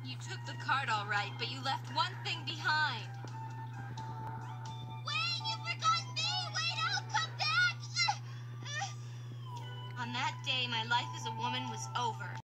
You took the card all right, but you left one thing behind. Wait, you forgot me! Wait, I'll come back! On that day, my life as a woman was over.